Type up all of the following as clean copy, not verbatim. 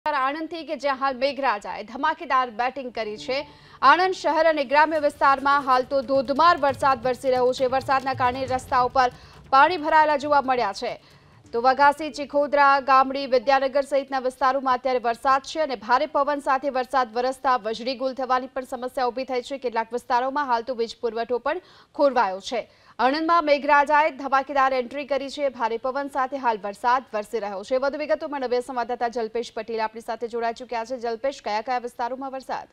આણંદથી કે જ્યાં હાલ મેઘરાજાએ ધમાકેદાર બેટિંગ કરી છે। આણંદ શહેર અને ગ્રામ્ય વિસ્તારમાં હાલ તો ધોધમાર વરસાદ વરસી રહ્યો છે। વરસાદના કારણે રસ્તાઓ પર પાણી ભરાયેલા જોવા મળ્યા છે। તો વઘાસી, ચીખોદરા, ગામડી, વિદ્યાનગર સહિતના વિસ્તારોમાં અત્યારે વરસાદ છે અને ભારે પવન સાથે વરસાદ વરસતા વીજળી ગુલ થવાની પણ સમસ્યા ઊભી થઈ છે। કેટલાક વિસ્તારોમાં હાલ તો વીજ પુરવઠો પણ ખોરવાયો છે। આણંદમાં મેઘરાજાએ ધમાકેદાર એન્ટ્રી કરી છે। ભારે પવન સાથે હાલ વરસાદ વરસી રહ્યો છે। વધુ વિગતો મેળવીએ સંવાદદાતા જલ્પેશ પટેલ આપણી સાથે જોડાઈ ચૂક્યા છે। જલ્પેશ, કયા કયા વિસ્તારોમાં વરસાદ?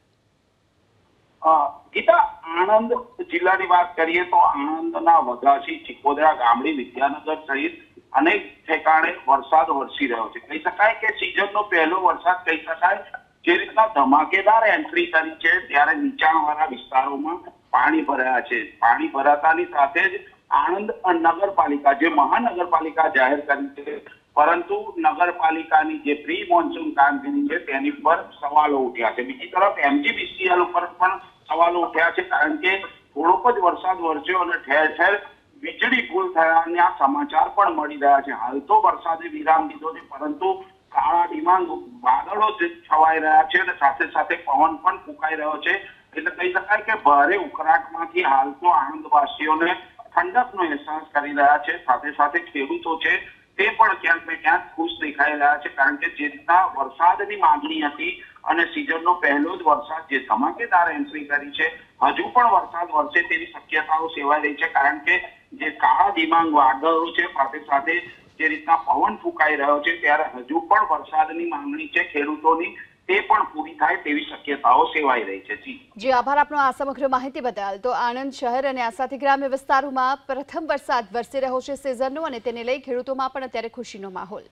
ગીતા, આણંદ જિલ્લાની વાત કરીએ તો આણંદના વઘાસી, ચીખોદરા, ગામડી, વિદ્યાનગર સહિત અનેક ઠેકાણે વરસાદ વરસી રહ્યો છે। કહી શકાય કે સિઝનનો પહેલો વરસાદ કહી શકાય। જે રીતના ધમાકેદાર એન્ટ્રી કરી છે ત્યારે નીચાણવાળા વિસ્તારોમાં પાણી ભરાયા છે। પાણી ભરાતાની સાથે જ આણંદ નગરપાલિકા, જે મહાનગરપાલિકા જાહેર કરી છે, પરંતુ નગરપાલિકાની જે પ્રી મોન્સૂન કામગીરી છે તેની પર સવાલો ઉઠ્યા છે। બીજી તરફ MGBCL ઉપર પણ સવાલો ઉઠ્યા છે, કારણ કે થોડોક જ વરસાદ વરસ્યો અને ઠેર ઠેર વીજળી ગુલ થયાના સમાચાર પણ મળી રહ્યા છે। હાલ તો વરસાદે વિરામ લીધો છે, પરંતુ કાળા ડિમાંગ વાદળો છવાઈ રહ્યા છે અને સાથે સાથે પવન પણ ફૂંકાઈ રહ્યો છે। એટલે કહી શકાય કે ભારે ઉકળાટમાંથી હાલ તો આણંદવાસીઓને ઠંડકનો અહેસાસ કરી રહ્યા છે। સાથે સાથે ખેડૂતો છે તે પણ ક્યાંક ને ક્યાંક ખુશ દેખાઈ રહ્યા છે, કારણ કે જે રીતના વરસાદની માંગણી હતી અને સિઝનનો પહેલો જ વરસાદ જે ધમાકેદાર એન્ટ્રી કરી છે, હજુ પણ વરસાદ વરસે તેવી શક્યતાઓ સેવાઈ રહી છે, કારણ કે જે કાળા ડિમાંગ વાદળો છે સાથે સાથે જે રીતના પવન ફૂંકાઈ રહ્યો છે ત્યારે હજુ પણ વરસાદની માંગણી છે ખેડૂતોની, તે પણ પૂરી થાય તેવી શક્યતાઓ સેવાઈ રહી છે। જી, આભાર આપનો આ સમગ્ર માહિતી બદલ। તો આણંદ શહેર અને આ સાથે ગ્રામ્ય વિસ્તારોમાં પ્રથમ વરસાદ વરસી રહ્યો છે સિઝનનો, અને તેને લઈ ખેડૂતોમાં પણ અત્યારે ખુશીનો માહોલ।